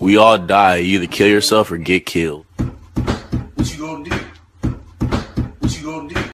We all die. You either kill yourself or get killed. What you gonna do? What you gonna do?